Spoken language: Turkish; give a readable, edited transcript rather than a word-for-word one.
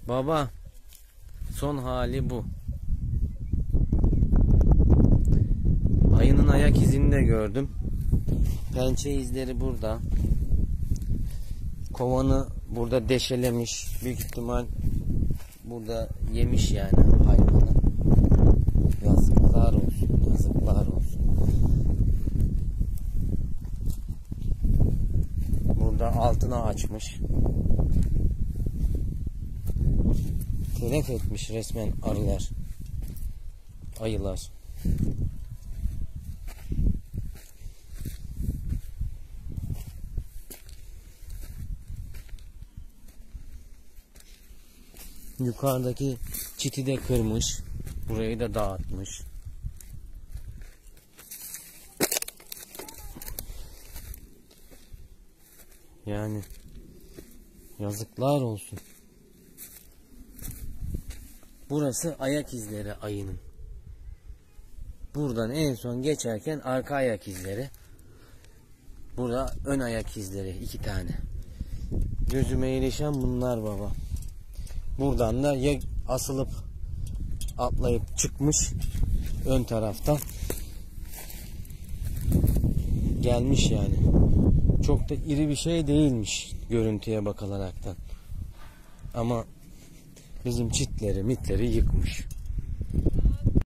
Baba, son hali bu. Ayının ayak izini de gördüm. Pençe izleri burada. Kovanı burada deşelemiş. Büyük ihtimal burada yemiş yani hayvanı. Yazıklar olsun, yazıklar olsun. Burada altına açmış. Telef etmiş resmen arılar, ayılar. Yukarıdaki çiti de kırmış. Burayı da dağıtmış. Yani yazıklar olsun. Burası ayak izleri ayının. Buradan en son geçerken arka ayak izleri. Burada ön ayak izleri 2 tane. Gözüme ilişen bunlar baba. Buradan da ya asılıp atlayıp çıkmış ön taraftan. Gelmiş yani. Çok da iri bir şey değilmiş görüntüye bakılaraktan. Ama bizim çitleri mitleri yıkmış.